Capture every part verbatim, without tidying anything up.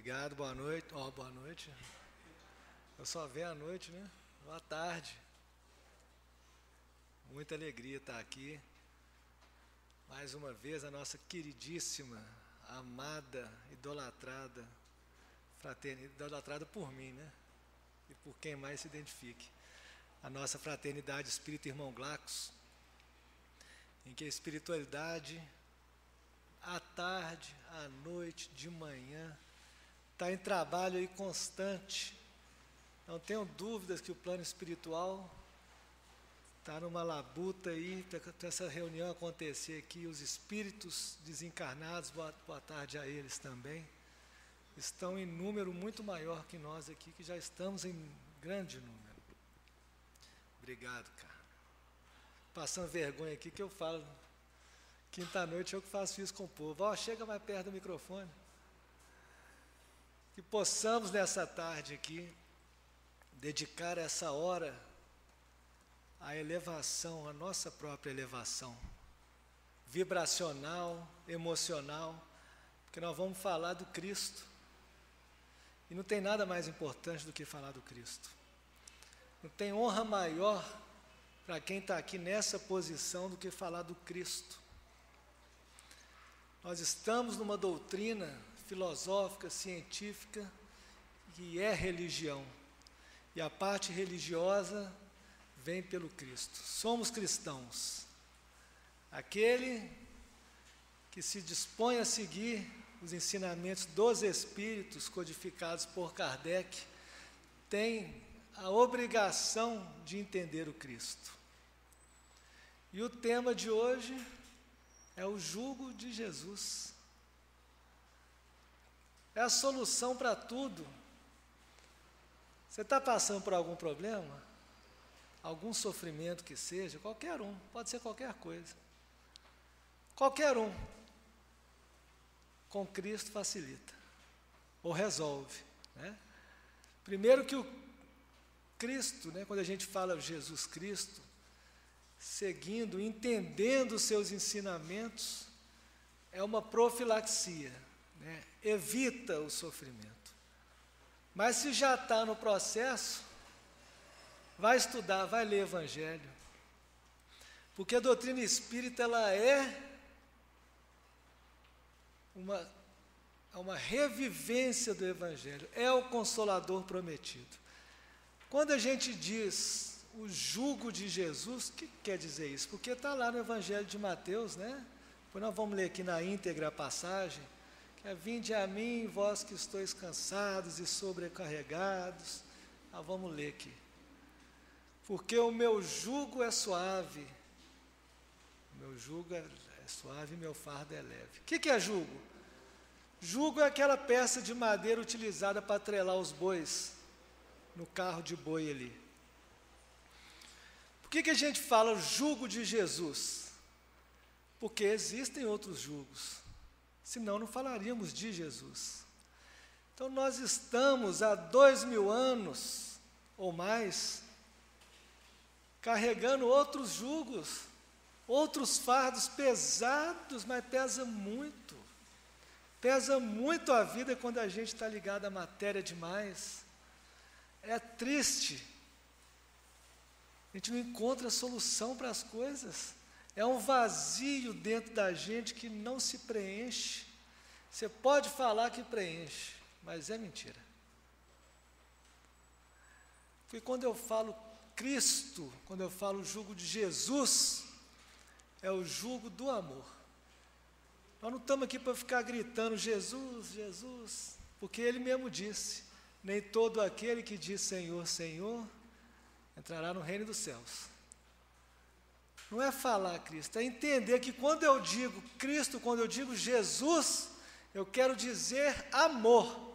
Obrigado, boa noite. Ó, oh, boa noite. Eu só venho à noite, né? Boa tarde. Muita alegria estar aqui. Mais uma vez, a nossa queridíssima, amada, idolatrada, fraternidade, idolatrada por mim, né? E por quem mais se identifique. A nossa fraternidade Espírita Irmão Glaucus, em que a espiritualidade, à tarde, à noite, de manhã, está em trabalho aí constante. Não tenho dúvidas que o plano espiritual está numa labuta aí, para essa reunião acontecer aqui. Os espíritos desencarnados, boa, boa tarde a eles também, estão em número muito maior que nós aqui, que já estamos em grande número. Obrigado, cara. Passando vergonha aqui que eu falo, quinta-noite eu que faço isso com o povo. Ó, oh, chega mais perto do microfone. Que possamos nessa tarde aqui, dedicar essa hora à elevação, à nossa própria elevação, vibracional, emocional, porque nós vamos falar do Cristo. E não tem nada mais importante do que falar do Cristo. Não tem honra maior para quem está aqui nessa posição do que falar do Cristo. Nós estamos numa doutrina filosófica, científica, que é religião. E a parte religiosa vem pelo Cristo. Somos cristãos. Aquele que se dispõe a seguir os ensinamentos dos Espíritos codificados por Kardec tem a obrigação de entender o Cristo. E o tema de hoje é o jugo de Jesus. É a solução para tudo. Você está passando por algum problema? Algum sofrimento que seja? Qualquer um, pode ser qualquer coisa. Qualquer um. Com Cristo facilita. Ou resolve. Né? Primeiro que o Cristo, né, quando a gente fala Jesus Cristo, seguindo, entendendo os seus ensinamentos, é uma profilaxia, né? Evita o sofrimento. Mas se já está no processo, vai estudar, vai ler Evangelho, porque a doutrina espírita ela é uma, uma revivência do Evangelho, é o Consolador prometido. Quando a gente diz o jugo de Jesus, o que quer dizer isso? Porque está lá no Evangelho de Mateus, né? Depois nós vamos ler aqui na íntegra a passagem, que é: vinde a mim, vós que estáis cansados e sobrecarregados. Ah, vamos ler aqui. Porque o meu jugo é suave, o meu jugo é suave e meu fardo é leve. O que, que é jugo? Jugo é aquela peça de madeira utilizada para atrelar os bois no carro de boi ali. Por que, que a gente fala jugo de Jesus? Porque existem outros jugos, senão não falaríamos de Jesus. Então nós estamos há dois mil anos ou mais carregando outros jugos, outros fardos pesados, mas pesa muito. Pesa muito a vida quando a gente está ligado à matéria demais. É triste. A gente não encontra solução para as coisas. É um vazio dentro da gente que não se preenche. Você pode falar que preenche, mas é mentira. Porque quando eu falo Cristo, quando eu falo jugo de Jesus, é o jugo do amor. Nós não estamos aqui para ficar gritando Jesus, Jesus, porque Ele mesmo disse: nem todo aquele que diz Senhor, Senhor, entrará no reino dos céus. Não é falar Cristo, é entender que quando eu digo Cristo, quando eu digo Jesus, eu quero dizer amor.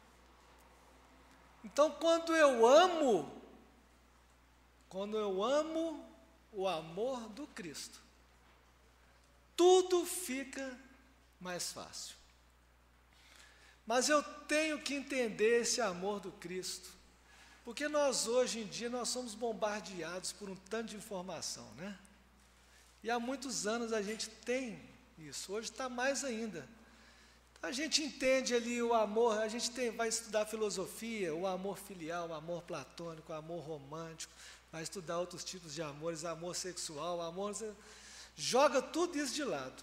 Então, quando eu amo, quando eu amo o amor do Cristo, tudo fica mais fácil. Mas eu tenho que entender esse amor do Cristo, porque nós hoje em dia nós somos bombardeados por um tanto de informação, né? E há muitos anos a gente tem isso, hoje está mais ainda. A gente entende ali o amor, a gente tem, vai estudar filosofia, o amor filial, o amor platônico, o amor romântico, vai estudar outros tipos de amores, amor sexual, amor... Joga tudo isso de lado.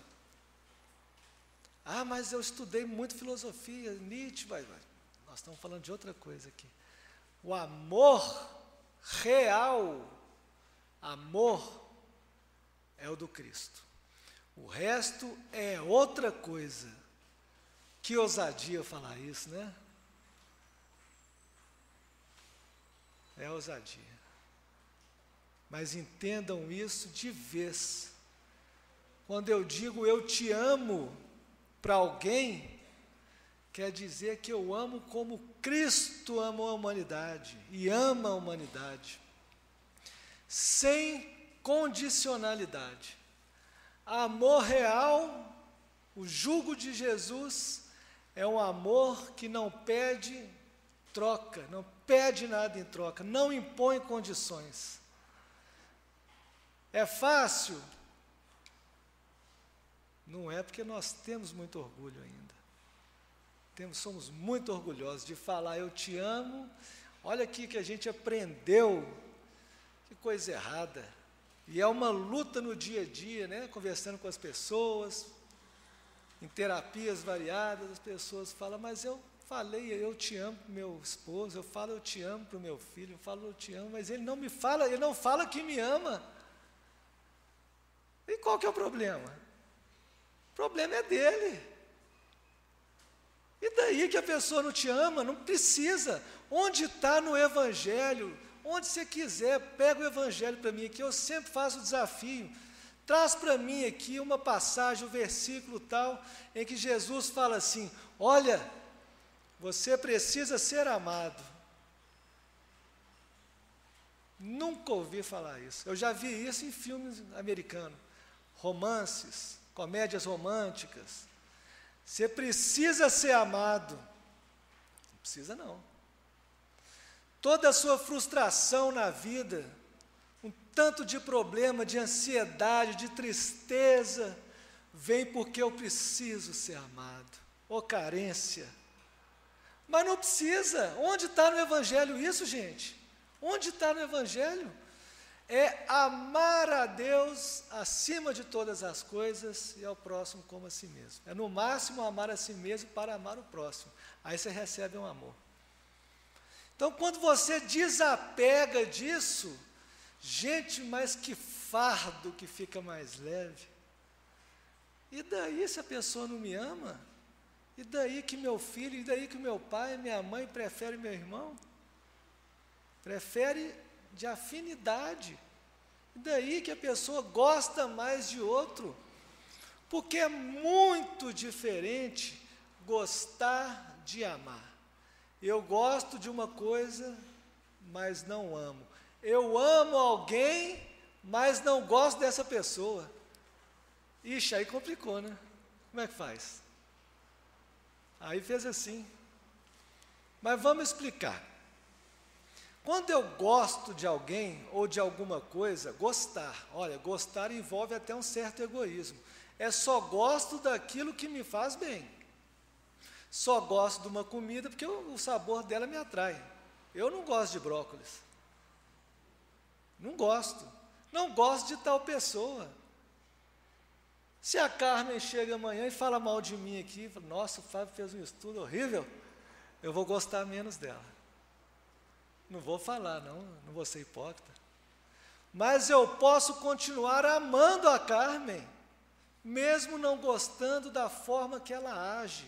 Ah, mas eu estudei muito filosofia, Nietzsche, vai, vai. Nós estamos falando de outra coisa aqui. O amor real, amor, é o do Cristo. O resto é outra coisa. Que ousadia falar isso, né? É ousadia. Mas entendam isso de vez. Quando eu digo eu te amo para alguém, quer dizer que eu amo como Cristo ama a humanidade e ama a humanidade, sem condicionalidade. Amor real, o jugo de Jesus, é um amor que não pede troca, não pede nada em troca, não impõe condições. É fácil? Não é, porque nós temos muito orgulho ainda. Temos, somos muito orgulhosos de falar eu te amo. Olha aqui que a gente aprendeu, que coisa errada. E é uma luta no dia a dia, né? Conversando com as pessoas, em terapias variadas, as pessoas falam, mas eu falei, eu te amo para o meu esposo, eu falo eu te amo para o meu filho, eu falo eu te amo, mas ele não me fala, ele não fala que me ama. E qual que é o problema? O problema é dele. E daí que a pessoa não te ama? Não precisa. Onde está no Evangelho? Onde você quiser, pega o Evangelho para mim aqui, eu sempre faço o desafio. Traz para mim aqui uma passagem, um versículo tal, em que Jesus fala assim, olha, você precisa ser amado. Nunca ouvi falar isso. Eu já vi isso em filmes americanos, romances, comédias românticas. Você precisa ser amado. Não precisa não. Toda a sua frustração na vida, um tanto de problema, de ansiedade, de tristeza, vem porque eu preciso ser amado. Ô carência. Mas não precisa. Onde está no Evangelho isso, gente? Onde está no Evangelho? É amar a Deus acima de todas as coisas e ao próximo como a si mesmo. É no máximo amar a si mesmo para amar o próximo. Aí você recebe um amor. Então, quando você desapega disso, gente, mas que fardo que fica mais leve. E daí se a pessoa não me ama? E daí que meu filho, e daí que meu pai, minha mãe prefere meu irmão? Prefere de afinidade. E daí que a pessoa gosta mais de outro. Porque é muito diferente gostar de amar. Eu gosto de uma coisa, mas não amo. Eu amo alguém, mas não gosto dessa pessoa. Ixi, aí complicou, né? Como é que faz? Aí fez assim. Mas vamos explicar. Quando eu gosto de alguém ou de alguma coisa, gostar, olha, gostar envolve até um certo egoísmo. É só gosto daquilo que me faz bem. Só gosto de uma comida porque o, o sabor dela me atrai. Eu não gosto de brócolis. Não gosto. Não gosto de tal pessoa. Se a Carmen chega amanhã e fala mal de mim aqui, fala, nossa, o Fábio fez um estudo horrível, eu vou gostar menos dela. Não vou falar, não, não vou ser hipócrita. Mas eu posso continuar amando a Carmen, mesmo não gostando da forma que ela age.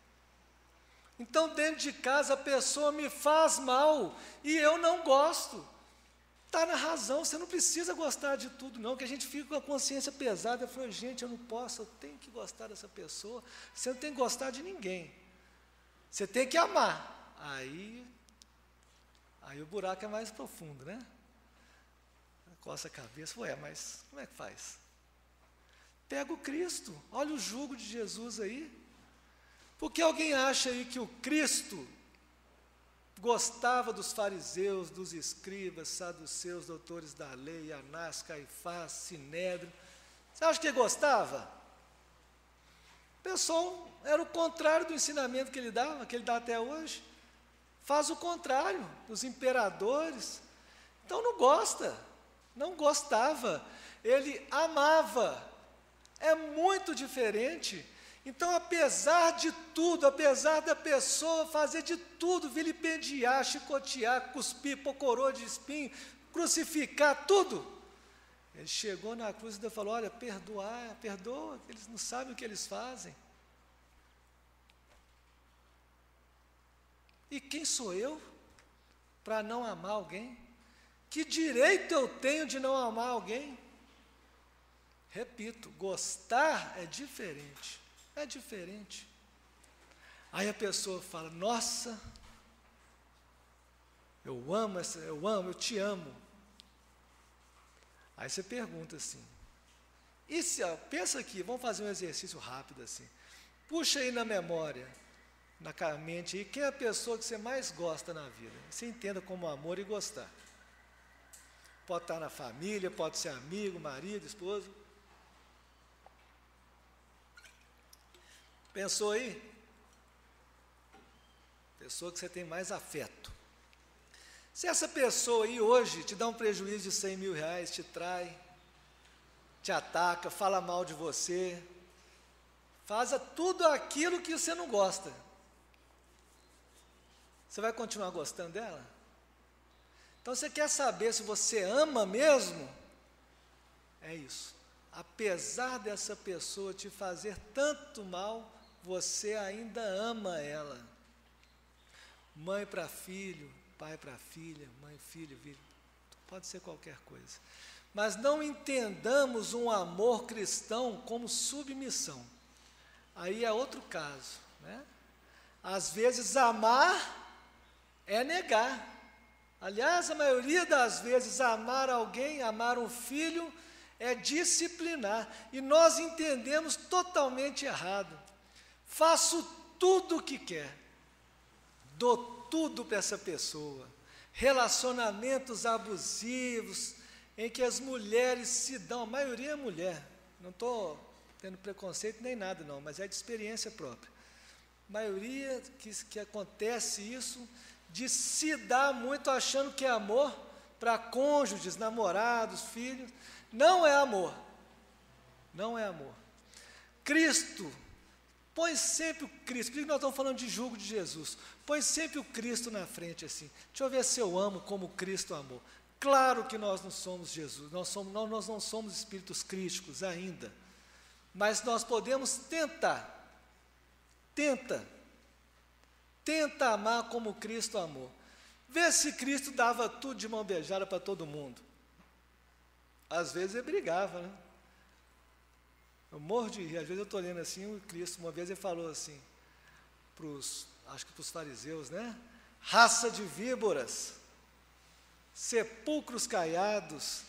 Então, dentro de casa, a pessoa me faz mal e eu não gosto. Está na razão, você não precisa gostar de tudo, não, que a gente fica com a consciência pesada. Eu falo, gente, eu não posso, eu tenho que gostar dessa pessoa. Você não tem que gostar de ninguém. Você tem que amar. Aí, aí o buraco é mais profundo, né? Coça a cabeça, ué, mas como é que faz? Pega o Cristo, olha o jugo de Jesus aí. Porque alguém acha aí que o Cristo gostava dos fariseus, dos escribas, saduceus, doutores da lei, Anás, Caifás, Sinédrio? Você acha que ele gostava? O pessoal era o contrário do ensinamento que ele dava, que ele dá até hoje. Faz o contrário dos imperadores. Então não gosta, não gostava. Ele amava. É muito diferente. Então, apesar de tudo, apesar da pessoa fazer de tudo, vilipendiar, chicotear, cuspir, pôr coroa de espinho, crucificar, tudo, ele chegou na cruz e falou: olha, perdoar, perdoa, eles não sabem o que eles fazem. E quem sou eu para não amar alguém? Que direito eu tenho de não amar alguém? Repito, gostar é diferente. É diferente. Aí a pessoa fala: nossa, eu amo, essa, eu amo, eu te amo. Aí você pergunta assim, e se, ó, pensa aqui, vamos fazer um exercício rápido assim. Puxa aí na memória, na mente aí, quem é a pessoa que você mais gosta na vida? Você entenda como amor e gostar. Pode estar na família, pode ser amigo, marido, esposo. Pensou aí? Pessoa que você tem mais afeto. Se essa pessoa aí hoje te dá um prejuízo de cem mil reais, te trai, te ataca, fala mal de você, faz tudo aquilo que você não gosta, você vai continuar gostando dela? Então você quer saber se você ama mesmo? É isso. Apesar dessa pessoa te fazer tanto mal, você ainda ama ela. Mãe para filho, pai para filha, mãe, filho, filho, pode ser qualquer coisa. Mas não entendamos um amor cristão como submissão. Aí é outro caso, né? Às vezes amar é negar. Aliás, a maioria das vezes amar alguém, amar um filho, é disciplinar. E nós entendemos totalmente errado. Faço tudo o que quer, dou tudo para essa pessoa. Relacionamentos abusivos, em que as mulheres se dão, a maioria é mulher, não estou tendo preconceito nem nada não, mas é de experiência própria. A maioria que, que acontece isso, de se dar muito achando que é amor, para cônjuges, namorados, filhos, não é amor, não é amor. Cristo, põe sempre o Cristo, por que nós estamos falando de jugo de Jesus? Põe sempre o Cristo na frente assim, deixa eu ver se eu amo como Cristo amou. Claro que nós não somos Jesus, nós, somos, nós, nós não somos espíritos crísticos ainda, mas nós podemos tentar, tenta, tenta amar como Cristo amou. Vê se Cristo dava tudo de mão beijada para todo mundo. Às vezes ele brigava, né? Eu morro de rir, às vezes eu estou lendo assim, o Cristo, uma vez ele falou assim, pros, acho que para os fariseus, né? Raça de víboras, sepulcros caiados.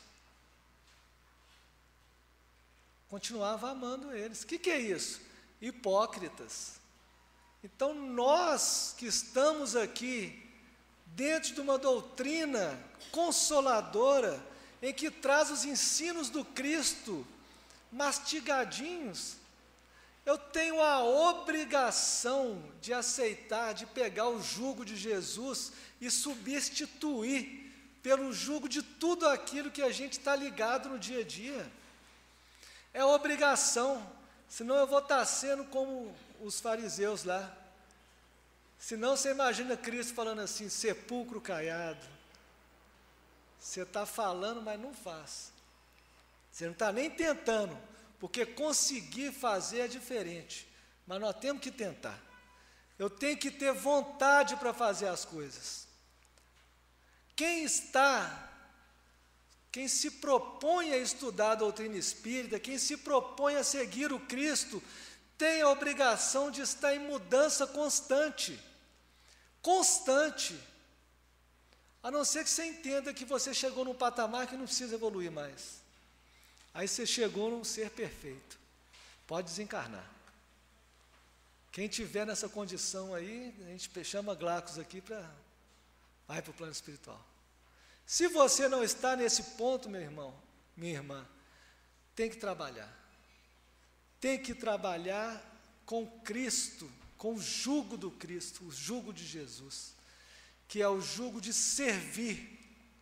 Continuava amando eles. O que, que é isso? Hipócritas. Então nós que estamos aqui, dentro de uma doutrina consoladora, em que traz os ensinos do Cristo, mastigadinhos, eu tenho a obrigação de aceitar, de pegar o jugo de Jesus e substituir pelo jugo de tudo aquilo que a gente está ligado no dia a dia. É obrigação, senão eu vou estar sendo como os fariseus lá. Senão você imagina Cristo falando assim, sepulcro caiado. Você está falando, mas não faz. Você não está nem tentando, porque conseguir fazer é diferente. Mas nós temos que tentar. Eu tenho que ter vontade para fazer as coisas. Quem está, quem se propõe a estudar a doutrina espírita, quem se propõe a seguir o Cristo, tem a obrigação de estar em mudança constante. Constante. A não ser que você entenda que você chegou num patamar que não precisa evoluir mais. Aí você chegou num ser perfeito. Pode desencarnar. Quem tiver nessa condição aí, a gente chama Glacos aqui para... vai para o plano espiritual. Se você não está nesse ponto, meu irmão, minha irmã, tem que trabalhar. Tem que trabalhar com Cristo, com o jugo do Cristo, o jugo de Jesus, que é o jugo de servir,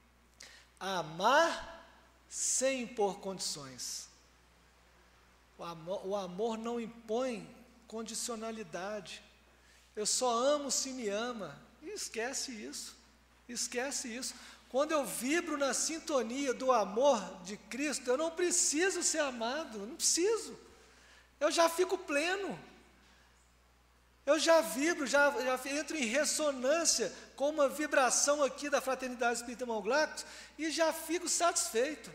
amar sem impor condições. O amor, o amor não impõe condicionalidade. Eu só amo se me ama. E esquece isso, esquece isso. Quando eu vibro na sintonia do amor de Cristo, eu não preciso ser amado, não preciso. Eu já fico pleno. Eu já vibro, já, já entro em ressonância com uma vibração aqui da Fraternidade Espírita Irmão Glaucus e já fico satisfeito.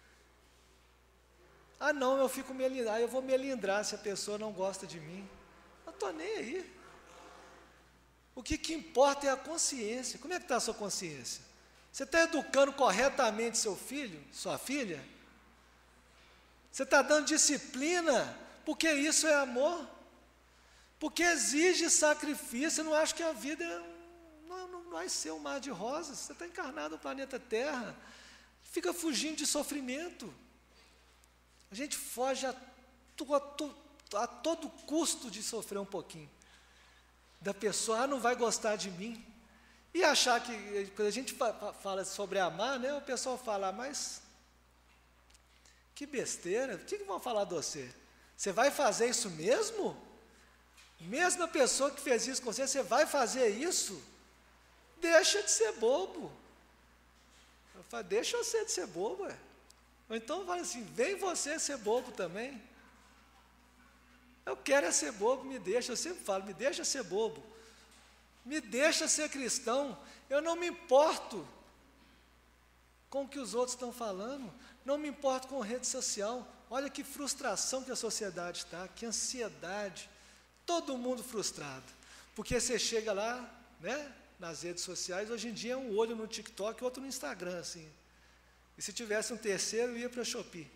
Ah não, eu fico melindrar, eu vou melindrar se a pessoa não gosta de mim. Eu estou nem aí. O que, que importa é a consciência. Como é que está a sua consciência? Você está educando corretamente seu filho, sua filha? Você está dando disciplina, porque isso é amor? Porque exige sacrifício. Eu não acho que a vida é um, não, não vai ser um mar de rosas. Você está encarnado no planeta Terra, fica fugindo de sofrimento. A gente foge a, to, a, to, a todo custo de sofrer um pouquinho. Da pessoa, ah, não vai gostar de mim. E achar que, quando a gente fala sobre amar, né, o pessoal fala, mas que besteira, o que, que vão falar de você? Você vai fazer isso mesmo? Mesmo a pessoa que fez isso com você, você vai fazer isso? Deixa de ser bobo. Eu falo, deixa você de ser bobo, ué. Ou então fala assim, vem você ser bobo também. Eu quero é ser bobo, me deixa, eu sempre falo, me deixa ser bobo. Me deixa ser cristão, eu não me importo com o que os outros estão falando, não me importo com rede social. Olha que frustração que a sociedade está, que ansiedade, todo mundo frustrado, porque você chega lá, né, nas redes sociais, hoje em dia é um olho no TikTok e outro no Instagram, assim, e se tivesse um terceiro, eu ia para a Shopee.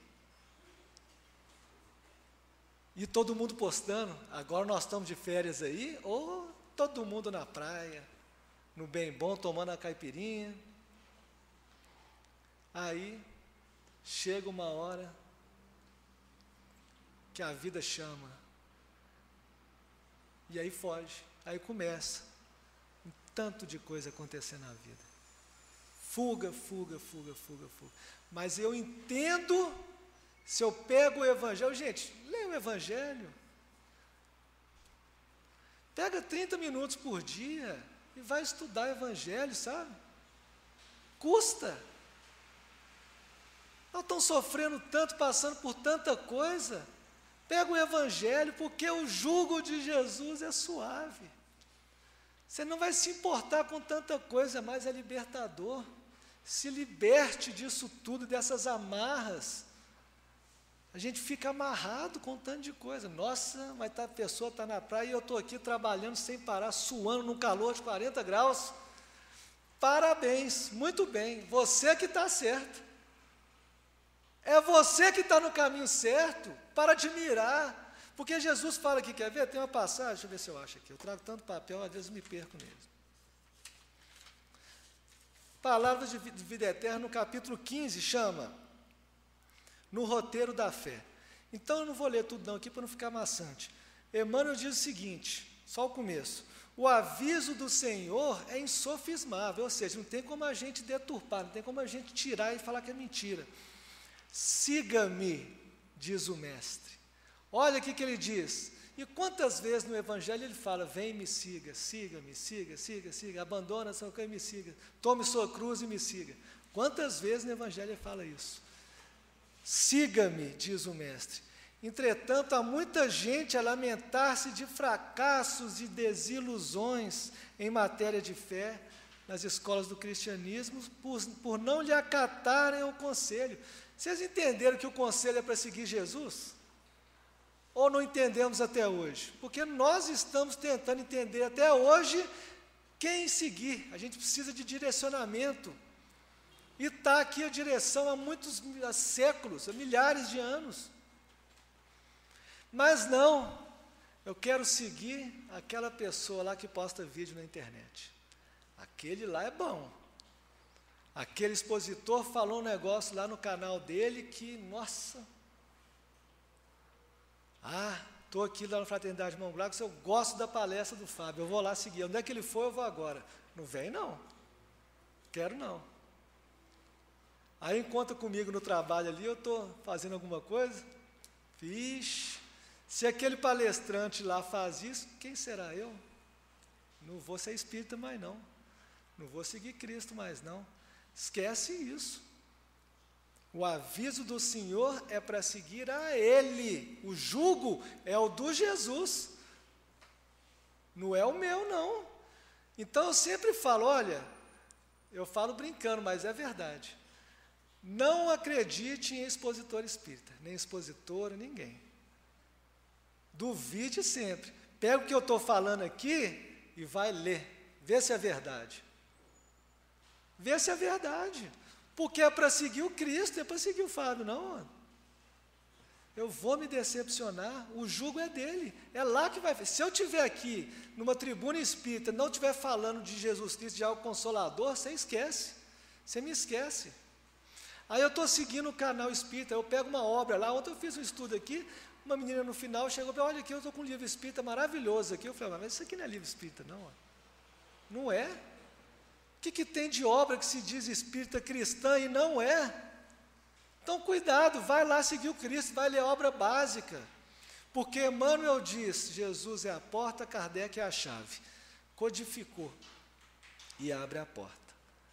E todo mundo postando, agora nós estamos de férias aí, ou todo mundo na praia, no bem bom, tomando a caipirinha. Aí, chega uma hora que a vida chama. E aí foge, aí começa um tanto de coisa acontecendo na vida. Fuga, fuga, fuga, fuga, fuga. Mas eu entendo, se eu pego o Evangelho, gente, leia o Evangelho. Pega trinta minutos por dia e vai estudar o Evangelho, sabe? Custa. Não estão sofrendo tanto, passando por tanta coisa. Pega o Evangelho, porque o jugo de Jesus é suave. Você não vai se importar com tanta coisa, mas é libertador. Se liberte disso tudo, dessas amarras. A gente fica amarrado com um tanto de coisa. Nossa, mas tá, a pessoa está na praia e eu estou aqui trabalhando sem parar, suando num calor de quarenta graus. Parabéns, muito bem, você que está certo. É você que está no caminho certo para admirar. Porque Jesus fala aqui, quer ver? Tem uma passagem, deixa eu ver se eu acho aqui. Eu trago tanto papel, às vezes me perco nele. Palavras de vida eterna, no capítulo quinze, chama No Roteiro da Fé. Então eu não vou ler tudo não aqui para não ficar maçante. Emmanuel diz o seguinte, só o começo. O aviso do Senhor é insofismável, ou seja, não tem como a gente deturpar, não tem como a gente tirar e falar que é mentira. Siga-me, diz o Mestre. Olha o que ele diz. E quantas vezes no Evangelho ele fala, vem me siga, siga-me, siga, siga, siga, abandona sua coisa e me siga, tome sua cruz e me siga. Quantas vezes no Evangelho ele fala isso? Siga-me, diz o Mestre. Entretanto, há muita gente a lamentar-se de fracassos e desilusões em matéria de fé nas escolas do cristianismo, por, por não lhe acatarem o conselho. Vocês entenderam que o conselho é para seguir Jesus? Ou não entendemos até hoje? Porque nós estamos tentando entender até hoje quem seguir. A gente precisa de direcionamento. E está aqui a direção há muitos há séculos, há milhares de anos. Mas não, eu quero seguir aquela pessoa lá que posta vídeo na internet. Aquele lá é bom. Aquele expositor falou um negócio lá no canal dele que, nossa... Ah, estou aqui lá na Fraternidade Mão Blancos, eu gosto da palestra do Fábio, eu vou lá seguir. Onde é que ele foi, eu vou agora. Não vem, não. Quero, não. Aí encontra comigo no trabalho ali, eu estou fazendo alguma coisa. Vixe, se aquele palestrante lá faz isso, quem será eu? Não vou ser espírita mais, não. Não vou seguir Cristo mais, não. Esquece isso. O aviso do Senhor é para seguir a Ele. O jugo é o do Jesus. Não é o meu, não. Então eu sempre falo, olha, eu falo brincando, mas é verdade. Não acredite em expositor espírita, nem expositora, ninguém. Duvide sempre. Pega o que eu estou falando aqui e vai ler. Vê se é verdade. Vê se é verdade. Porque é para seguir o Cristo, é para seguir o Fábio, não. Eu vou me decepcionar, o jugo é dele, é lá que vai. Se eu estiver aqui, numa tribuna espírita, não estiver falando de Jesus Cristo, de algo consolador, você esquece, você me esquece. Aí eu estou seguindo o canal espírita, eu pego uma obra lá, ontem eu fiz um estudo aqui, uma menina no final chegou e falou, olha aqui, eu estou com um livro espírita maravilhoso aqui. Eu falei, mas isso aqui não é livro espírita, não. Não é? O que, que tem de obra que se diz espírita cristã e não é? Então, cuidado, vai lá seguir o Cristo, vai ler a obra básica. Porque Emmanuel diz, Jesus é a porta, Kardec é a chave. Codificou e abre a porta.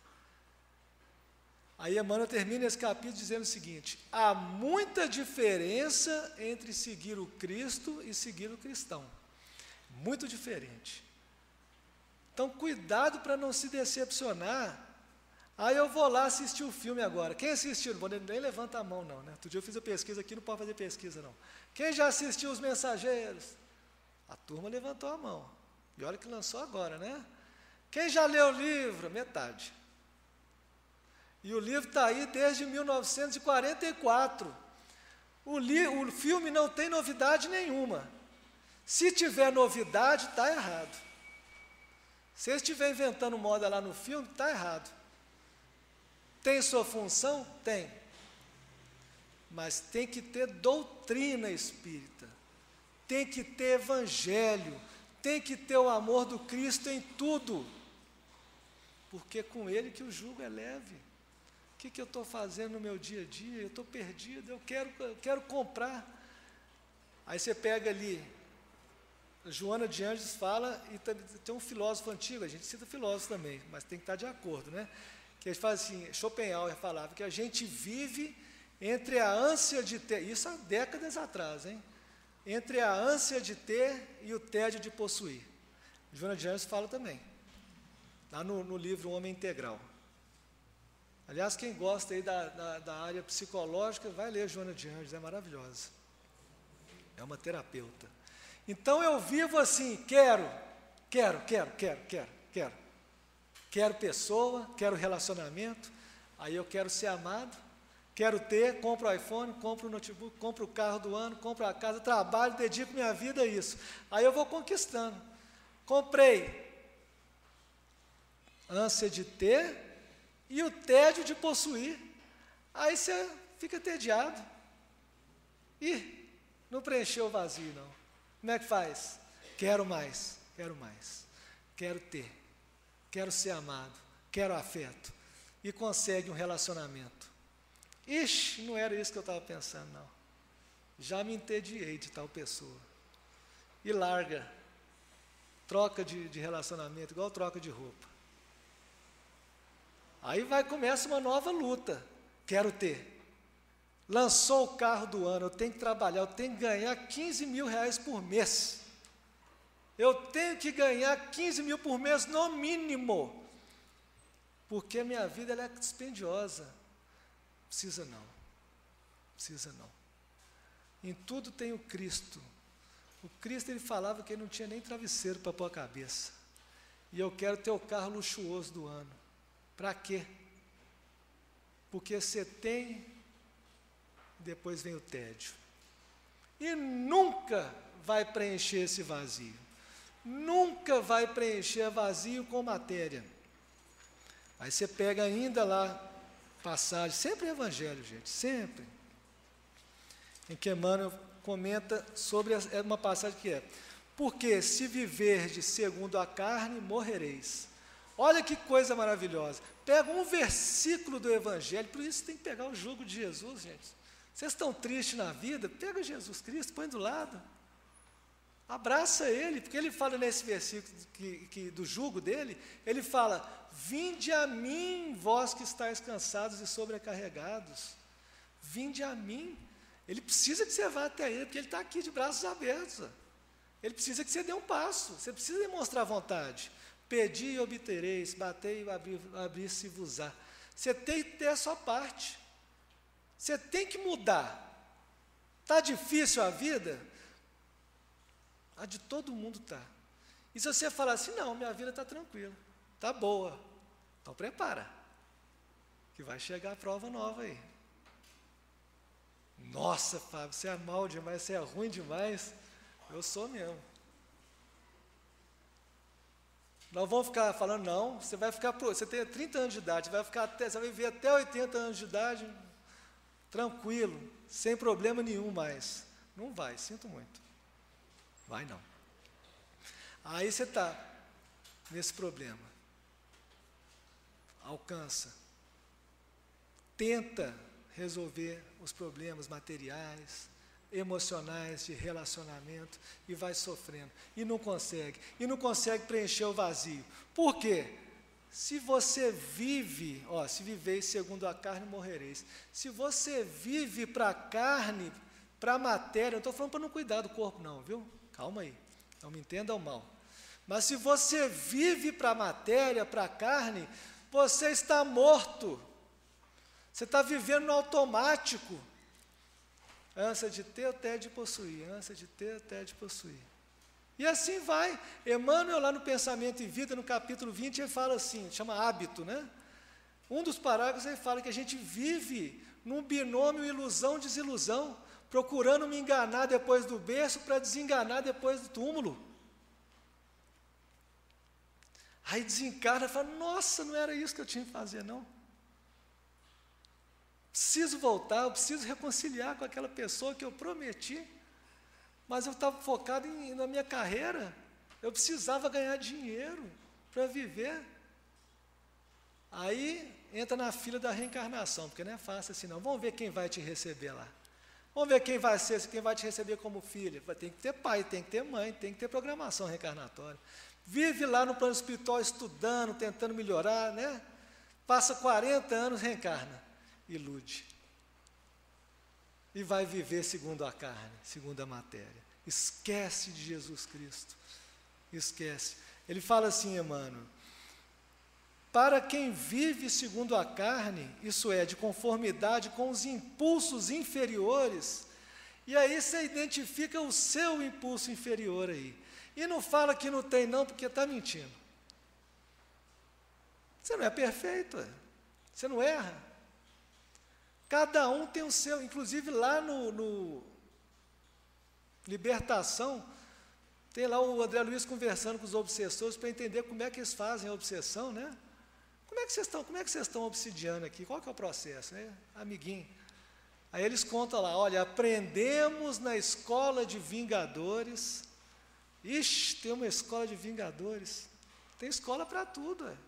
Aí Emmanuel termina esse capítulo dizendo o seguinte, há muita diferença entre seguir o Cristo e seguir o cristão. Muito diferente. Então, cuidado para não se decepcionar. Aí eu vou lá assistir o filme agora. Quem assistiu? Não vou nem levanta a mão, não. Né? Outro dia eu fiz a pesquisa aqui, não pode fazer pesquisa, não. Quem já assistiu Os Mensageiros? A turma levantou a mão. E olha que lançou agora, né? Quem já leu o livro? Metade. E o livro está aí desde mil novecentos e quarenta e quatro. O, li, o filme não tem novidade nenhuma. Se tiver novidade, está errado. Se eles estiverem inventando moda lá no filme, está errado. Tem sua função? Tem. Mas tem que ter doutrina espírita. Tem que ter evangelho. Tem que ter o amor do Cristo em tudo. Porque é com Ele que o jugo é leve. O que, que eu estou fazendo no meu dia a dia? Eu estou perdido, eu quero, eu quero comprar. Aí você pega ali... Joana de Anjos fala, e tem um filósofo antigo, a gente cita filósofo também, mas tem que estar de acordo, né? Que ele fala assim, Schopenhauer falava que a gente vive entre a ânsia de ter, isso há décadas atrás, hein? Entre a ânsia de ter e o tédio de possuir. Joana de Anjos fala também, lá no, no livro O Homem Integral. Aliás, quem gosta aí da, da, da área psicológica, vai ler Joana de Anjos, é maravilhosa. É uma terapeuta. Então eu vivo assim, quero, quero, quero, quero, quero, quero. Quero pessoa, quero relacionamento, aí eu quero ser amado, quero ter, compro o iPhone, compro o notebook, compro o carro do ano, compro a casa, trabalho, dedico minha vida a isso. Aí eu vou conquistando. Comprei. Ânsia de ter e o tédio de possuir. Aí você fica tediado. Ih, não preencheu o vazio, não. Como é que faz? Quero mais, quero mais, quero ter, quero ser amado, quero afeto. E consegue um relacionamento. Ixi, não era isso que eu estava pensando, não. Já me entediei de tal pessoa. E larga, troca de, de relacionamento, igual troca de roupa. Aí vai, começa uma nova luta. Quero ter. Lançou o carro do ano, eu tenho que trabalhar, eu tenho que ganhar quinze mil reais por mês. Eu tenho que ganhar quinze mil por mês no mínimo. Porque a minha vida ela é dispendiosa. Precisa não. Precisa não. Em tudo tem o Cristo. O Cristo ele falava que ele não tinha nem travesseiro para pôr a cabeça. E eu quero ter o carro luxuoso do ano. Para quê? Porque você tem, depois vem o tédio. E nunca vai preencher esse vazio. Nunca vai preencher vazio com matéria. Aí você pega ainda lá, passagem, sempre é evangelho, gente, sempre. Em que Emmanuel comenta sobre uma passagem que é: porque se viverdes segundo a carne, morrereis. Olha que coisa maravilhosa. Pega um versículo do Evangelho, por isso tem que pegar o jugo de Jesus, gente. Vocês estão tristes na vida? Pega Jesus Cristo, põe do lado. Abraça Ele, porque Ele fala nesse versículo que, que, do jugo dele, Ele fala: vinde a mim, vós que estáis cansados e sobrecarregados. Vinde a mim. Ele precisa que você vá até Ele, porque Ele está aqui de braços abertos. Ele precisa que você dê um passo, você precisa demonstrar vontade. Pedi e obtereis, batei e abri, abri-se-vos-á. Você tem que ter a sua parte. Você tem que mudar. Está difícil a vida? A de todo mundo está. E se você falar assim: não, minha vida está tranquila, está boa, então prepara, que vai chegar a prova nova aí. Nossa, Fábio, você é mal demais, você é ruim demais. Eu sou mesmo. Nós vamos ficar falando: não, você vai ficar, você tem trinta anos de idade, você vai, ficar até, você vai viver até oitenta anos de idade, tranquilo, sem problema nenhum mais. Não vai, sinto muito. Vai não. Aí você está nesse problema. Alcança. Tenta resolver os problemas materiais, emocionais, de relacionamento, e vai sofrendo. E não consegue. E não consegue preencher o vazio. Por quê? Se você vive, ó, se viveis segundo a carne, morrereis. Se você vive para a carne, para a matéria, eu estou falando para não cuidar do corpo não, viu? Calma aí, não me entendam mal. Mas se você vive para a matéria, para a carne, você está morto. Você está vivendo no automático. Ânsia de ter até de possuir, ânsia de ter até de possuir. E assim vai. Emmanuel, lá no Pensamento e Vida, no capítulo vinte, ele fala assim, chama hábito, né? Um dos parágrafos ele fala que a gente vive num binômio ilusão-desilusão, procurando me enganar depois do berço para desenganar depois do túmulo. Aí desencarna e fala: nossa, não era isso que eu tinha que fazer, não. Preciso voltar, eu preciso reconciliar com aquela pessoa que eu prometi, mas eu estava focado em, na minha carreira, eu precisava ganhar dinheiro para viver. Aí entra na fila da reencarnação, porque não é fácil assim não. Vamos ver quem vai te receber lá. Vamos ver quem vai ser, quem vai te receber como filho. Tem que ter pai, tem que ter mãe, tem que ter programação reencarnatória. Vive lá no plano espiritual estudando, tentando melhorar, né? Passa quarenta anos, reencarna, ilude. E vai viver segundo a carne, segundo a matéria. Esquece de Jesus Cristo. Esquece. Ele fala assim, Emmanuel: para quem vive segundo a carne, isso é, de conformidade com os impulsos inferiores, e aí você identifica o seu impulso inferior aí. E não fala que não tem não, porque está mentindo. Você não é perfeito, é. Você não erra. Cada um tem o seu, inclusive lá no, no Libertação, tem lá o André Luiz conversando com os obsessores para entender como é que eles fazem a obsessão, né? Como é que vocês estão, como é que vocês estão obsidiando aqui? Qual que é o processo, né? Amiguinho. Aí eles contam lá: olha, aprendemos na escola de vingadores. Ixi, tem uma escola de vingadores. Tem escola para tudo, é.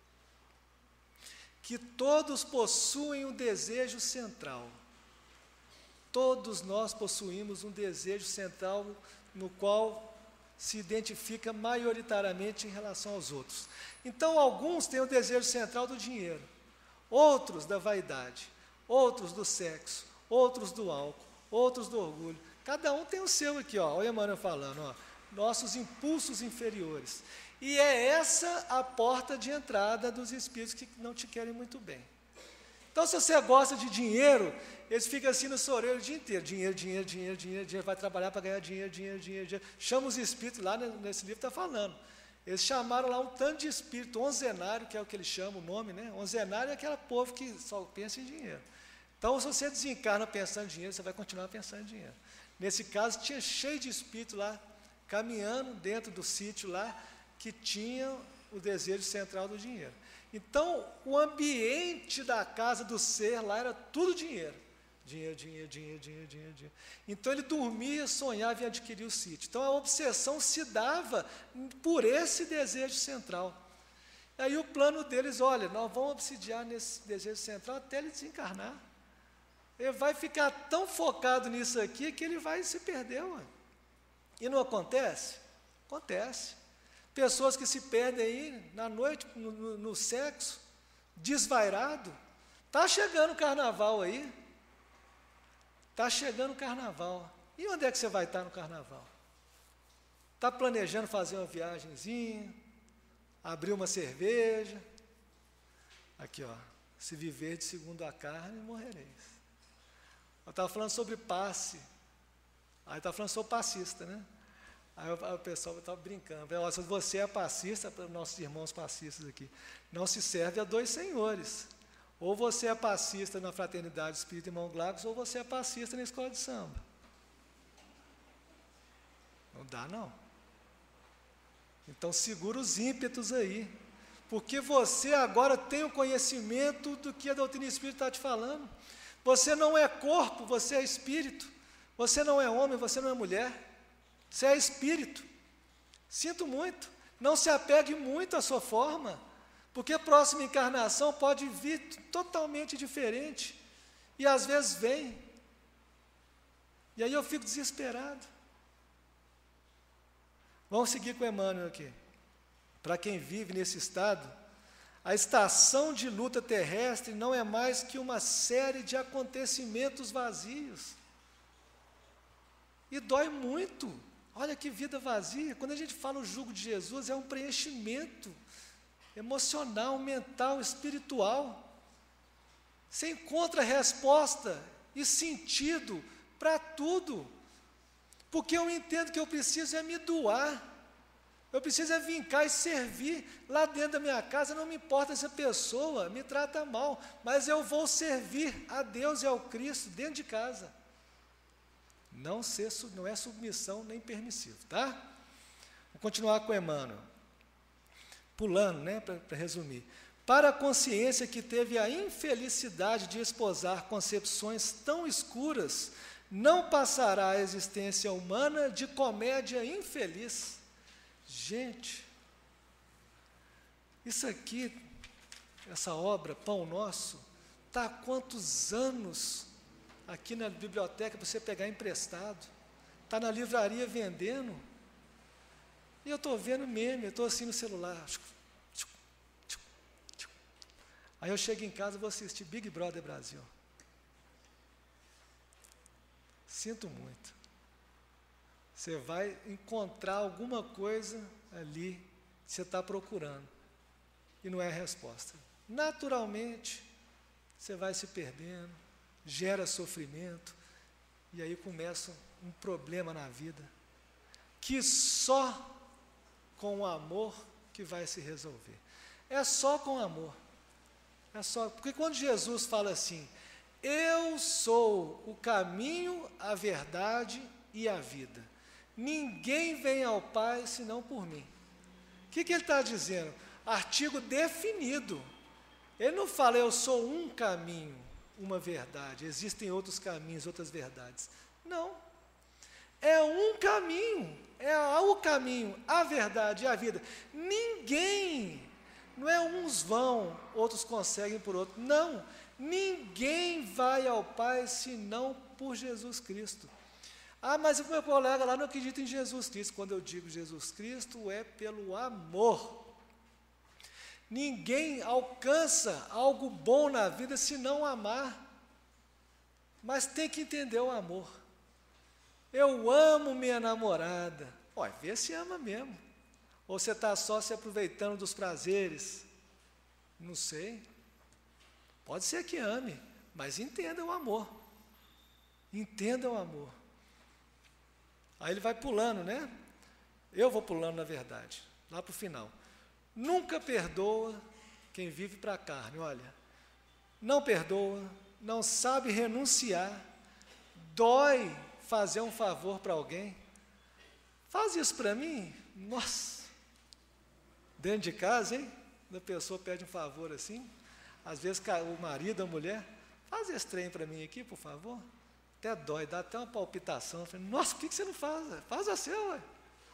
Que todos possuem um desejo central. Todos nós possuímos um desejo central no qual se identifica maioritariamente em relação aos outros. Então, alguns têm o desejo central do dinheiro, outros da vaidade, outros do sexo, outros do álcool, outros do orgulho. Cada um tem o seu aqui, ó. Olha a Emmanuel falando, ó, nossos impulsos inferiores. E é essa a porta de entrada dos espíritos que não te querem muito bem. Então, se você gosta de dinheiro, eles ficam assim no seu orelha o dia inteiro: dinheiro, dinheiro, dinheiro, dinheiro, dinheiro, vai trabalhar para ganhar dinheiro, dinheiro, dinheiro, dinheiro. Chama os espíritos, lá nesse livro está falando. Eles chamaram lá um tanto de espírito, onzenário, que é o que eles chamam o nome, né? Onzenário é aquele povo que só pensa em dinheiro. Então, se você desencarna pensando em dinheiro, você vai continuar pensando em dinheiro. Nesse caso, tinha cheio de espíritos lá, caminhando dentro do sítio lá, que tinham o desejo central do dinheiro. Então, o ambiente da casa do ser lá era tudo dinheiro. Dinheiro, dinheiro, dinheiro, dinheiro, dinheiro, dinheiro. Então ele dormia, sonhava em adquirir o sítio. Então a obsessão se dava por esse desejo central. Aí o plano deles, olha, nós vamos obsidiar nesse desejo central até ele desencarnar. Ele vai ficar tão focado nisso aqui que ele vai se perder. Ué. E não acontece? Acontece. Pessoas que se perdem aí na noite, no, no, no sexo, desvairado. Está chegando o carnaval aí. Está chegando o carnaval. E onde é que você vai estar no carnaval? Está planejando fazer uma viagenzinha, abrir uma cerveja. Aqui, ó. Se viver de segundo a carne, morrereis. Eu estava falando sobre passe. Aí estava falando sobre passista, né? Aí o pessoal estava brincando. Falei, se você é passista, para os nossos irmãos passistas aqui, não se serve a dois senhores. Ou você é passista na Fraternidade Espírita Irmão Glagos, ou você é passista na escola de samba. Não dá, não. Então segura os ímpetos aí. Porque você agora tem o conhecimento do que a doutrina espírita está te falando. Você não é corpo, você é espírito. Você não é homem, você não é mulher. Você é espírito. Sinto muito. Não se apegue muito à sua forma. Porque a próxima encarnação pode vir totalmente diferente. E às vezes vem. E aí eu fico desesperado. Vamos seguir com Emmanuel aqui. Para quem vive nesse estado, a estação de luta terrestre não é mais que uma série de acontecimentos vazios. E dói muito. Olha que vida vazia. Quando a gente fala o jugo de Jesus, é um preenchimento emocional, mental, espiritual. Você encontra resposta e sentido para tudo. Porque eu entendo que eu preciso é me doar. Eu preciso é vir cá e servir. Lá dentro da minha casa, não me importa se a pessoa me trata mal, mas eu vou servir a Deus e ao Cristo dentro de casa. Não, ser, não é submissão nem permissivo, tá? Vou continuar com Emmanuel. Pulando, né, para resumir. Para a consciência que teve a infelicidade de esposar concepções tão escuras, não passará a existência humana de comédia infeliz. Gente, isso aqui, essa obra, Pão Nosso, está há quantos anos aqui na biblioteca para você pegar emprestado? Está na livraria vendendo. E eu estou vendo meme, eu estou assim no celular. Aí eu chego em casa e vou assistir Big Brother Brasil. Sinto muito. Você vai encontrar alguma coisa ali que você está procurando. E não é a resposta. Naturalmente, você vai se perdendo, gera sofrimento, e aí começa um problema na vida, que só com o amor que vai se resolver. É só com amor. É só, porque quando Jesus fala assim, eu sou o caminho, a verdade e a vida. Ninguém vem ao Pai senão por mim. O que, que ele está dizendo? Artigo definido. Ele não fala, eu sou um caminho, uma verdade. Existem outros caminhos, outras verdades. Não. É um caminho. É o caminho, a verdade e a vida. Ninguém, não é uns vão, outros conseguem por outro. Não. Ninguém vai ao Pai senão por Jesus Cristo. Ah, mas o meu colega lá não acredita em Jesus Cristo. Quando eu digo Jesus Cristo, é pelo amor. Ninguém alcança algo bom na vida se não amar. Mas tem que entender o amor. Eu amo minha namorada. Olha, vê se ama mesmo. Ou você está só se aproveitando dos prazeres. Não sei. Pode ser que ame, mas entenda o amor. Entenda o amor. Aí ele vai pulando, né? Eu vou pulando, na verdade, lá para o final. Nunca perdoa quem vive para a carne, olha. Não perdoa, não sabe renunciar, dói fazer um favor para alguém. Faz isso para mim? Nossa! Dentro de casa, hein? A pessoa pede um favor assim, às vezes o marido, a mulher, faz esse trem para mim aqui, por favor. Até dói, dá até uma palpitação. Eu falei, nossa, por que você não faz? Faz a seu, ué.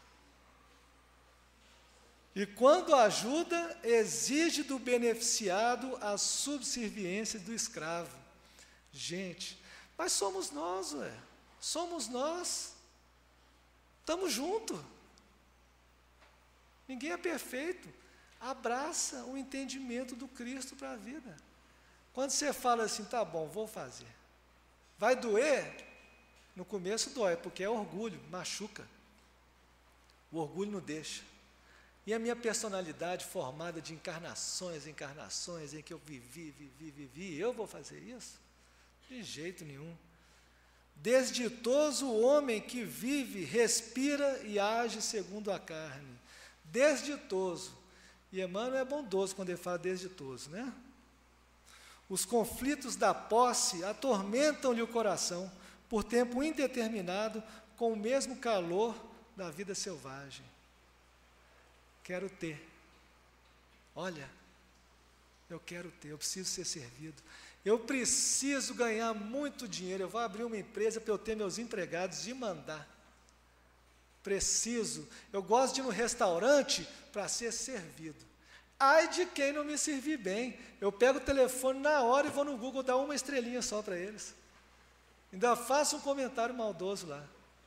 E quando ajuda, exige do beneficiado a subserviência do escravo. Gente, mas somos nós, ué. Somos nós. Estamos juntos. Ninguém é perfeito. Abraça o entendimento do Cristo para a vida. Quando você fala assim, tá bom, vou fazer. Vai doer? No começo dói, porque é orgulho, machuca. O orgulho não deixa. E a minha personalidade formada de encarnações, encarnações, em que eu vivi, vivi, vivi, eu vou fazer isso? De jeito nenhum. Desditoso o homem que vive, respira e age segundo a carne. Desditoso. E Emmanuel é bondoso quando ele fala desditoso, né? Os conflitos da posse atormentam-lhe o coração por tempo indeterminado, com o mesmo calor da vida selvagem. Quero ter. Olha, eu quero ter, eu preciso ser servido. Eu preciso ganhar muito dinheiro, eu vou abrir uma empresa para eu ter meus empregados e mandar. Preciso. Eu gosto de ir no restaurante para ser servido. Ai de quem não me servir bem. Eu pego o telefone na hora e vou no Google dar uma estrelinha só para eles. Ainda faço um comentário maldoso lá.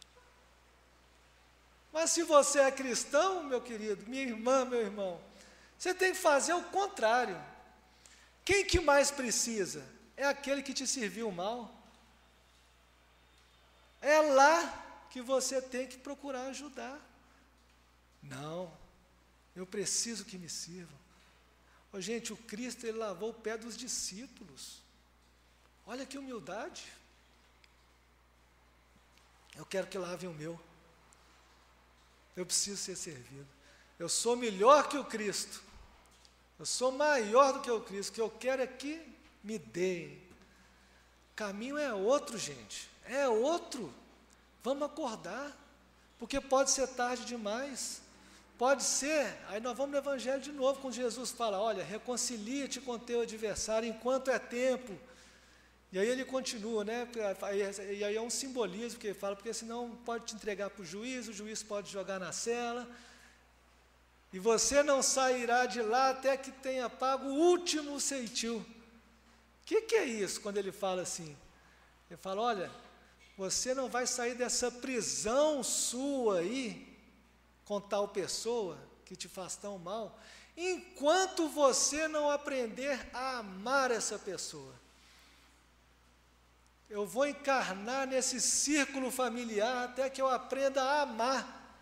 Mas se você é cristão, meu querido, minha irmã, meu irmão, você tem que fazer o contrário. Quem que mais precisa? É aquele que te serviu mal. É lá que você tem que procurar ajudar. Não, eu preciso que me sirvam. Oh, gente, o Cristo, ele lavou o pé dos discípulos. Olha que humildade. Eu quero que lavem o meu. Eu preciso ser servido. Eu sou melhor que o Cristo. Eu sou maior do que o Cristo. O que eu quero é que me deem. O caminho é outro, gente. É outro. Vamos acordar. Porque pode ser tarde demais. Pode ser. Aí nós vamos no Evangelho de novo, quando Jesus fala, olha, reconcilia-te com teu adversário enquanto é tempo. E aí ele continua, né? E aí é um simbolismo que ele fala, porque senão pode te entregar para o juiz, o juiz pode jogar na cela, e você não sairá de lá até que tenha pago o último ceitil. O que, que é isso quando ele fala assim? Ele fala, olha, você não vai sair dessa prisão sua aí, com tal pessoa que te faz tão mal, enquanto você não aprender a amar essa pessoa. Eu vou encarnar nesse círculo familiar até que eu aprenda a amar.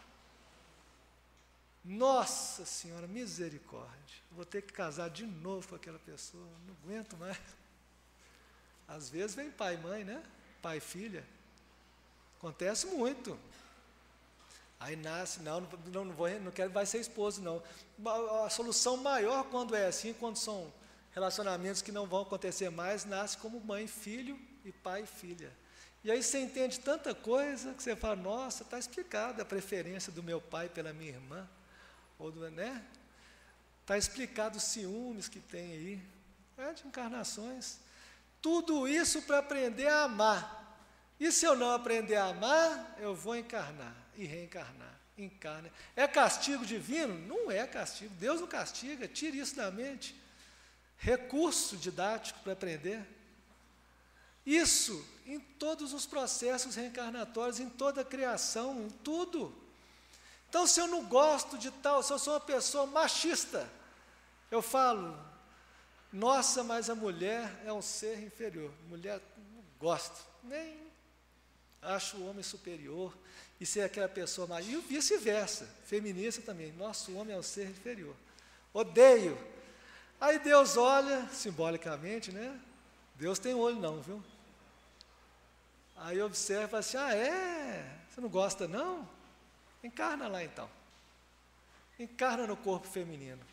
Nossa Senhora, misericórdia. Vou ter que casar de novo com aquela pessoa, não aguento mais. Às vezes vem pai e mãe, né? Pai e filha. Acontece muito. Aí nasce, não, não, não, vou, não quero, vai ser esposo, não. A solução maior quando é assim, quando são relacionamentos que não vão acontecer mais, nasce como mãe e filho, e pai e filha. E aí você entende tanta coisa que você fala, nossa, está explicada a preferência do meu pai pela minha irmã, ou do, né? Está explicado os ciúmes que tem aí, é de encarnações. Tudo isso para aprender a amar. E se eu não aprender a amar, eu vou encarnar e reencarnar. Encarna. É castigo divino? Não é castigo. Deus não castiga, tire isso da mente. Recurso didático para aprender. Isso em todos os processos reencarnatórios, em toda a criação, em tudo. Então, se eu não gosto de tal, se eu sou uma pessoa machista, eu falo, nossa, mas a mulher é um ser inferior. Mulher, não gosto, nem acho o homem superior, e ser aquela pessoa mais. E vice-versa, feminista também, nosso homem é um ser inferior. Odeio. Aí Deus olha, simbolicamente, né? Deus tem olho não, viu? Aí observa assim, ah, é? Você não gosta não? Encarna lá então. Encarna no corpo feminino.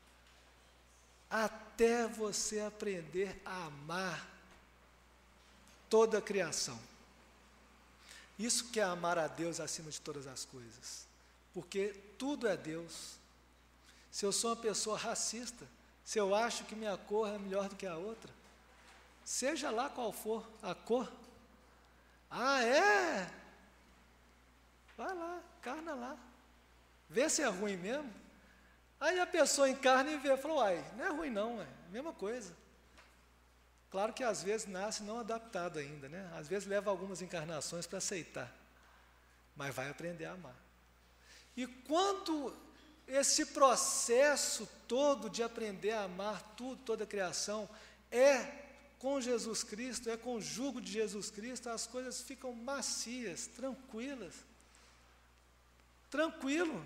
Até você aprender a amar toda a criação. Isso que é amar a Deus acima de todas as coisas. Porque tudo é Deus. Se eu sou uma pessoa racista, se eu acho que minha cor é melhor do que a outra, seja lá qual for a cor. Ah, é? Vai lá, encarna lá. Vê se é ruim mesmo. Aí a pessoa encarna e vê, falou, uai, não é ruim não, é a mesma coisa. Claro que às vezes nasce não adaptado ainda, né? Às vezes leva algumas encarnações para aceitar, mas vai aprender a amar. E quando esse processo todo de aprender a amar tudo, toda a criação, é com Jesus Cristo, é com o jugo de Jesus Cristo, as coisas ficam macias, tranquilas. Tranquilo.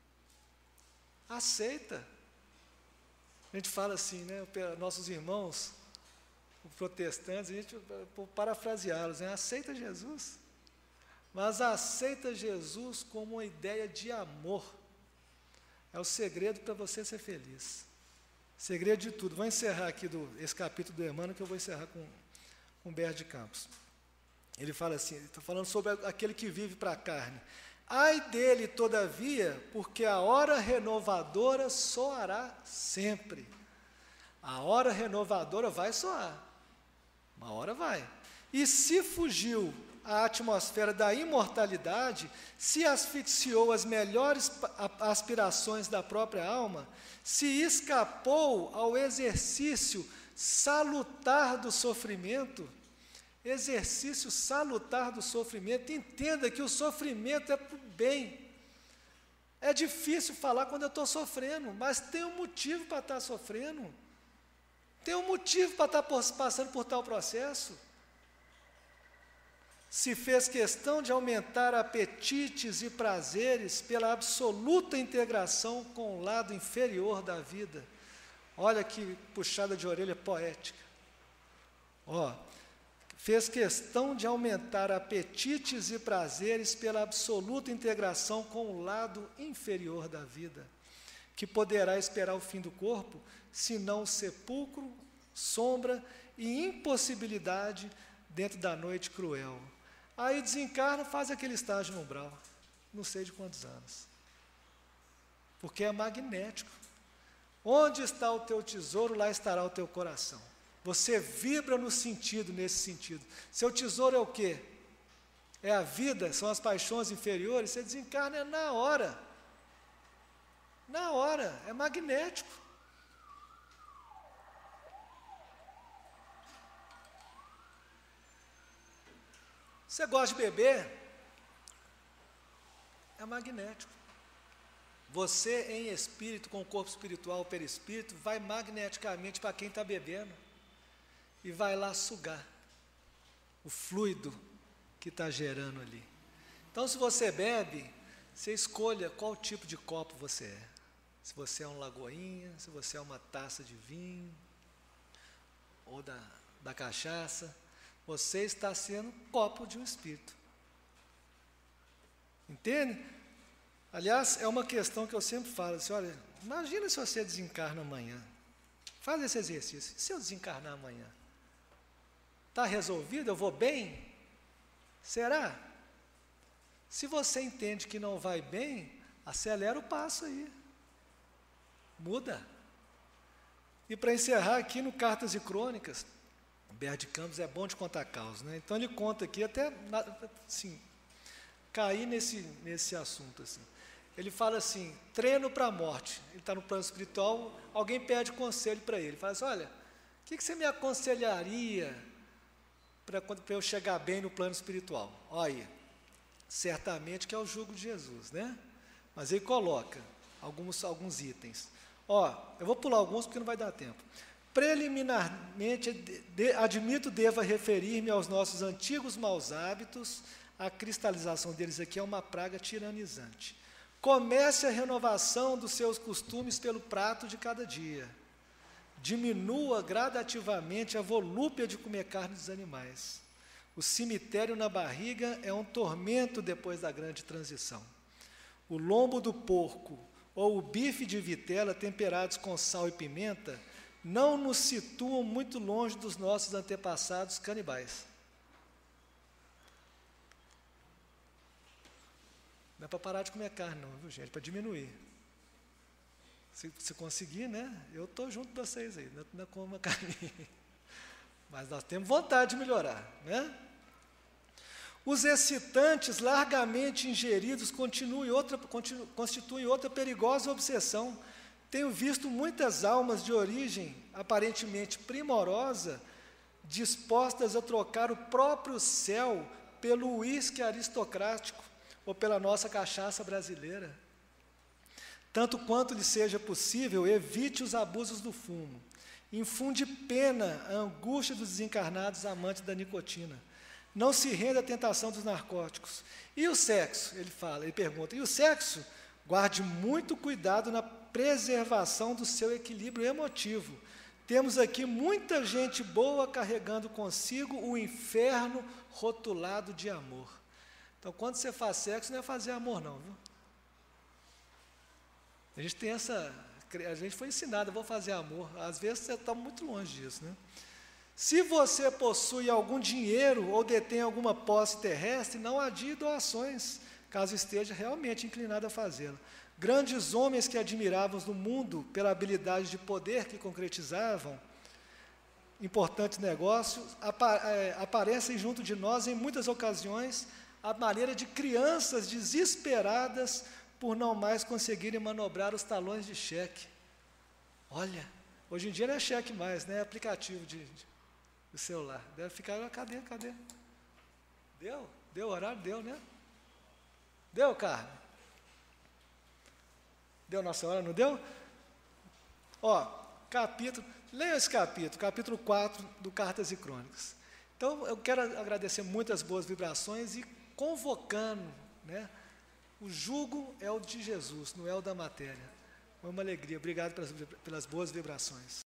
Aceita. A gente fala assim, né? Nossos irmãos, os protestantes, a gente, por parafraseá-los, né? Aceita Jesus. Mas aceita Jesus como uma ideia de amor. É o segredo para você ser feliz. Segredo de tudo. Vou encerrar aqui do, esse capítulo do Emmanuel, que eu vou encerrar com, com Humberto de Campos. Ele fala assim, ele está falando sobre aquele que vive para a carne. Ai dele, todavia, porque a hora renovadora soará sempre. A hora renovadora vai soar. Uma hora vai. E se fugiu a atmosfera da imortalidade, se asfixiou as melhores aspirações da própria alma, se escapou ao exercício salutar do sofrimento, exercício salutar do sofrimento, entenda que o sofrimento é para o bem. É difícil falar quando eu estou sofrendo, mas tem um motivo para estar sofrendo, tem um motivo para estar passando por tal processo. Se fez questão de aumentar apetites e prazeres pela absoluta integração com o lado inferior da vida. Olha que puxada de orelha poética. Ó, fez questão de aumentar apetites e prazeres pela absoluta integração com o lado inferior da vida, que poderá esperar o fim do corpo, senão sepulcro, sombra e impossibilidade dentro da noite cruel. Aí desencarna, faz aquele estágio no umbral, não sei de quantos anos, porque é magnético. Onde está o teu tesouro, lá estará o teu coração. Você vibra no sentido, nesse sentido. Seu tesouro é o quê? É a vida, são as paixões inferiores, você desencarna é na hora. Na hora, é magnético. Você gosta de beber? É magnético. Você em espírito, com o corpo espiritual, o perispírito, vai magneticamente para quem está bebendo e vai lá sugar o fluido que está gerando ali. Então, se você bebe, você escolha qual tipo de copo você é. Se você é um lagoinha, se você é uma taça de vinho, ou da, da cachaça, você está sendo copo de um espírito. Entende? Aliás, é uma questão que eu sempre falo, assim, olha, imagina se você desencarna amanhã. Faz esse exercício. Se eu desencarnar amanhã, está resolvido? Eu vou bem? Será? Se você entende que não vai bem, acelera o passo aí. Muda. E para encerrar aqui no Cartas e Crônicas, Humberto de Campos é bom de contar causas, né? Então ele conta aqui, até assim, cair nesse, nesse assunto. Assim. Ele fala assim, treino para a morte. Ele está no plano espiritual, alguém pede conselho para ele. Ele fala assim, olha, o que, que você me aconselharia para eu chegar bem no plano espiritual? Olha, certamente que é o jugo de Jesus, né? Mas ele coloca alguns, alguns itens. Ó, eu vou pular alguns porque não vai dar tempo. Preliminarmente, de, admito, deva referir-me aos nossos antigos maus hábitos. A cristalização deles aqui é uma praga tiranizante. Comece a renovação dos seus costumes pelo prato de cada dia. Diminua gradativamente a volúpia de comer carne dos animais. O cemitério na barriga é um tormento depois da grande transição. O lombo do porco ou o bife de vitela temperados com sal e pimenta não nos situam muito longe dos nossos antepassados canibais. Não é para parar de comer carne não, viu gente? É para diminuir. Se, se conseguir, né? Eu estou junto de vocês aí, não, não coma carne. mas nós temos vontade de melhorar, né? Os excitantes largamente ingeridos continuem outra, continu, constituem outra perigosa obsessão. Tenho visto muitas almas de origem aparentemente primorosa dispostas a trocar o próprio céu pelo uísque aristocrático ou pela nossa cachaça brasileira. Tanto quanto lhe seja possível, evite os abusos do fumo. Infunde pena à angústia dos desencarnados amantes da nicotina. Não se renda à tentação dos narcóticos. E o sexo? Ele fala, ele pergunta, e o sexo? Guarde muito cuidado na preservação do seu equilíbrio emotivo. Temos aqui muita gente boa carregando consigo o inferno rotulado de amor. Então, quando você faz sexo, não é fazer amor não, viu? A gente tem essa, a gente foi ensinado, vou fazer amor. Às vezes você está muito longe disso, né? Se você possui algum dinheiro ou detém alguma posse terrestre, não adie doações, caso esteja realmente inclinado a fazê-lo. Grandes homens que admirávamos no mundo pela habilidade de poder que concretizavam importantes negócios, apa, é, aparecem junto de nós em muitas ocasiões à maneira de crianças desesperadas por não mais conseguirem manobrar os talões de cheque. Olha, hoje em dia não é cheque mais, né? É aplicativo de, de, do celular. Deve ficar, cadê, cadê? Deu? Deu o horário? Deu, né? Deu, Carmen? Deu nossa hora, não deu? Ó, capítulo, leia esse capítulo, capítulo quatro do Cartas e Crônicas. Então, eu quero agradecer muito as boas vibrações e convocando, né? O jugo é o de Jesus, não é o da matéria. Foi uma alegria. Obrigado pelas, pelas boas vibrações.